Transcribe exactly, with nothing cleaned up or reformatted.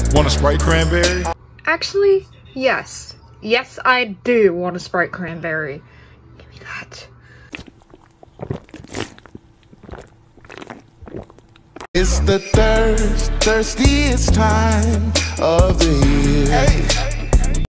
Want a Sprite Cranberry? Actually, yes. Yes, I do want a Sprite Cranberry. Give me that. It's the thirst, thirstiest time of the year. Hey.